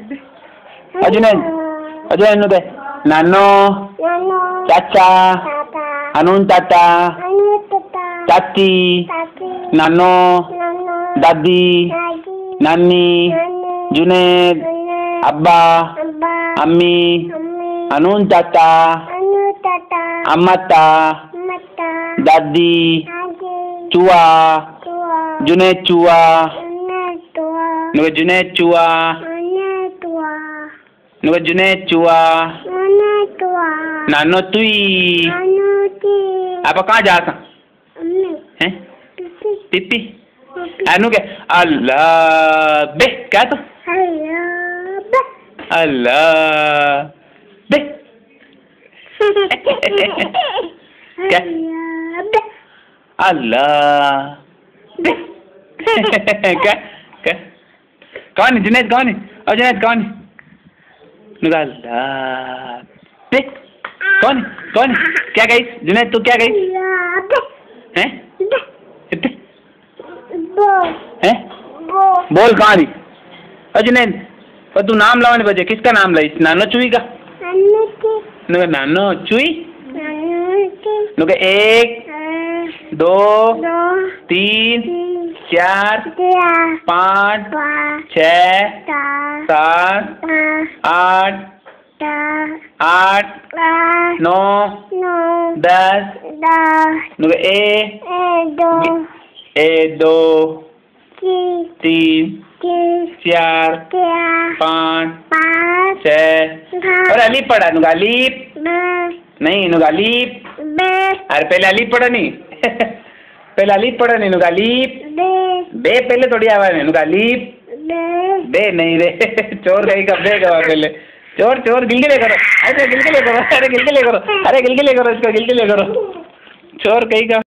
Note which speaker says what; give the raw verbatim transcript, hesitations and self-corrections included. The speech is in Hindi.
Speaker 1: अजुनेन अजुनेन नु दे नानो चाचा अनून ताता चाची नानो दादी नानी जुनेद अब्बा अम्मी अनून चाचा अम्मता दादी चुआ जुनेद चुआ नुगे जुनेद चुआ नुगे जुनेद चुआ नानो तुई आप कहाँ जाता हैं पिपी अनु के अल्लाह बे क्या तो अल्लाह बे क्या अल्लाह बे क्या क्या कौन है जुनेद कौन है और जुनेद कौन है नुगा अल्लाह बे कौन कौन क्या गई जुनेद तू क्या गई हैं हैं बोल कहाँ रही जुनेद और तू नाम लाओ नहीं बजे किसका नाम लाई नानो चुई का नुके नानो चुई नुके एक दो तीन चार पाँच छः सात आठ आठ नौ दस नुके ए ए दो तीन चार पाँच छः और अलीफ पढ़ा नुगा अलीफ नहीं नुगा अलीफ अरे पहले अलीफ पढ़ा नहीं पहले अलीफ पढ़ा नहीं नुगा अलीफ बे पहले थोड़ी आवाज है नुगा अलीफ बे नहीं रे चोर कहीं का बे गवा पहले चोर चोर गिलगिले करो अरे गिलगिले करो अरे गिलगिले करो अरे गिलगिले करो इसको गिलगिले करो चोर कहीं का